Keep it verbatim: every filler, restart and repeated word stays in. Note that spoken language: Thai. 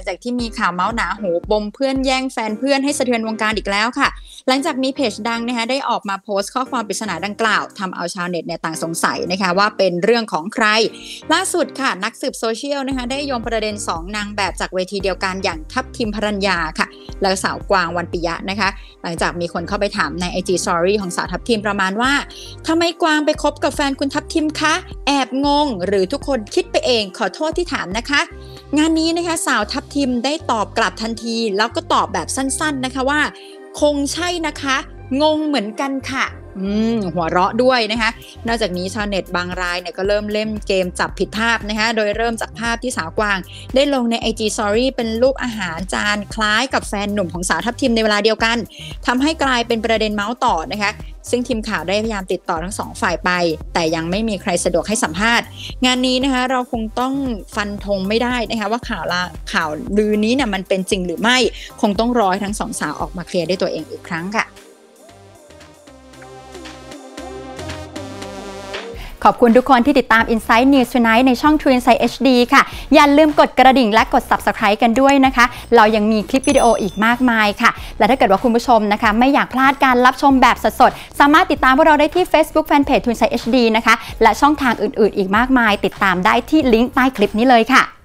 งจากที่มีข่าวเมาส์หนาหูปมเพื่อนแย่งแฟนเพื่อนให้สะเทือนวงการอีกแล้วค่ะหลังจากมีเพจดังนะคะได้ออกมาโพสต์ข้อความปริศนาดังกล่าวทำเอาชาวเน็ตเนี่ยต่างสงสัยนะคะว่าเป็นเรื่องของใครล่าสุดค่ะนักสืบโซเชียลนะคะได้โยงประเด็นสองนางแบบจากเวทีเดียวกันอย่างทัพทิมภรัญญาค่ะและสาวกวางวันปิยะนะคะหลังจากมีคนเข้าไปถามใน ไอ จี Story ของสาวทัพทิมประมาณว่าทำไมกวางไปคบกับแฟนคุณทัพทิมคะแอบงงหรือทุกคนคิดไปเองขอโทษที่ถามนะคะงานนี้นะคะสาวทัพทิมได้ตอบกลับทันทีแล้วก็ตอบแบบสั้นๆนะคะว่าคงใช่นะคะงงเหมือนกันค่ะอืมหัวเราะด้วยนะคะนอกจากนี้ชาวเน็ตบางรายเนี่ยก็เริ่มเล่นเกมจับผิดภาพนะคะโดยเริ่มจากภาพที่สาวกวางได้ลงใน ไอ จี Story เป็นรูปอาหารจานคล้ายกับแฟนหนุ่มของสาวทัพทิมในเวลาเดียวกันทำให้กลายเป็นประเด็นเมาส์ต่อนะคะซึ่งทีมข่าวได้พยายามติดต่อทั้งสองฝ่ายไปแต่ยังไม่มีใครสะดวกให้สัมภาษณ์งานนี้นะคะเราคงต้องฟันธงไม่ได้นะคะว่าข่าวละข่าวลือนี้เนี่ยมันเป็นจริงหรือไม่คงต้องรอให้ทั้งสองสาวออกมาเคลียร์ด้วยตัวเองอีกครั้งค่ะขอบคุณทุกคนที่ติดตาม Insight News Tonight ในช่อง True Insight เอช ดี ค่ะอย่าลืมกดกระดิ่งและกด Subscribe กันด้วยนะคะเรายังมีคลิปวิดีโออีกมากมายค่ะและถ้าเกิดว่าคุณผู้ชมนะคะไม่อยากพลาดการรับชมแบบสดๆสามารถติดตามพวกเราได้ที่ Facebook Fanpage True Insight เอช ดี นะคะและช่องทางอื่นๆอีกมากมายติดตามได้ที่ลิงก์ใต้คลิปนี้เลยค่ะ